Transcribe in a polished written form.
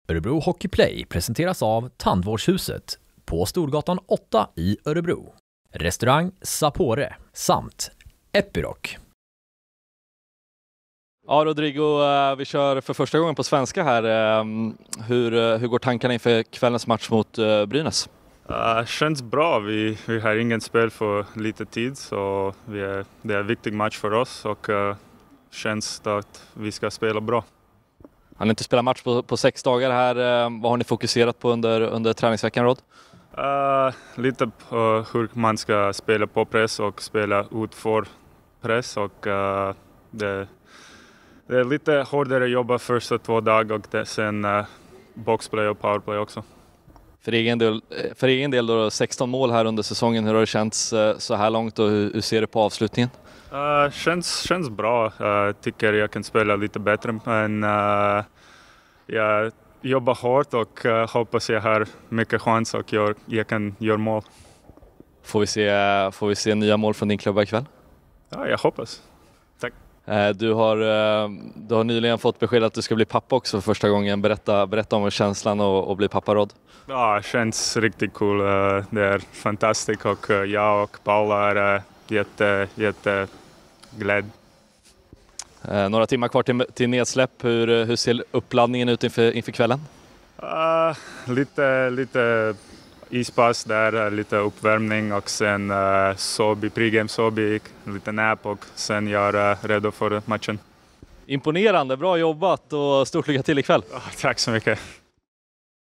Örebro Hockey Play presenteras av Tandvårdshuset på Storgatan 8 i Örebro. Restaurang Sapore samt Epiroc. Ja, Rodrigo, vi kör för första gången på svenska här. Hur går tankarna inför kvällens match mot Brynäs? Känns bra. Vi har ingen spel för lite tid, så det är en viktig match för oss och känns att vi ska spela bra. Han har inte spelat match på 6 dagar här. Vad har ni fokuserat på under träningsveckan, Rod? Lite på hur man ska spela på press och spela ut för press. Och, det är lite hårdare jobba första 2 dagar och sen boxplay och powerplay också. För egen del då 16 mål här under säsongen. Hur har det känts så här långt och hur ser du på avslutningen? Känns bra. Jag tycker jag kan spela lite bättre, men jag jobbar hårt och hoppas jag har mycket chans och jag kan göra mål. Får vi se nya mål från din klubba ikväll? Ja, jag hoppas. Tack. Du har nyligen fått besked att du ska bli pappa också för första gången. Berätta om känslan att bli pappa, Rod. Ja, det känns riktigt cool. Det är fantastiskt och jag och Paula är jätte glad. Några timmar kvar till nedsläpp. Hur ser uppladdningen ut inför kvällen? Lite ispass där, lite uppvärmning och sen pregame sobi, lite nap och sen jag är redo för matchen. Imponerande, bra jobbat och stort lycka till ikväll. Tack så mycket.